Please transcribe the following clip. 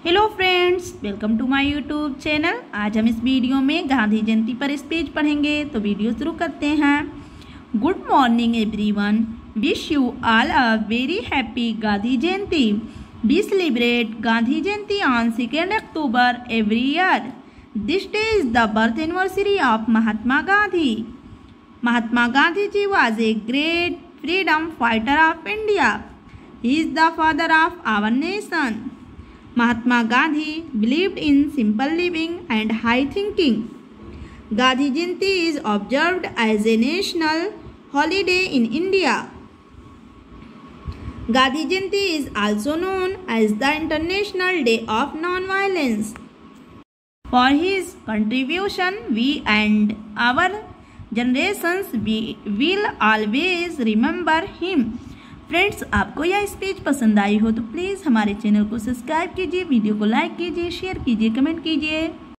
Hello friends, welcome to my YouTube channel. आज हम इस वीडियो में गांधी जयंती पर स्पीच पढ़ेंगे, तो वीडियो शुरू करते हैं। Good morning everyone, wish you all a very happy Gandhi Jayanti. We celebrate Gandhi Jayanti on 2 October every year. This day is the birth anniversary of Mahatma Gandhi. Mahatma Gandhi ji was a great freedom fighter of India. He is the father of our nation. Mahatma Gandhi believed in simple living and high thinking. Gandhi Jayanti is observed as a national holiday in India. Gandhi Jayanti is also known as the International Day of Non-Violence. For his contribution, we and our generations will always remember him. Friends, आपको यह speech पसंद आई हो तो please हमारे channel को subscribe कीजिए, video को like कीजिए, शेयर कीजिए, कमेंट कीजिए।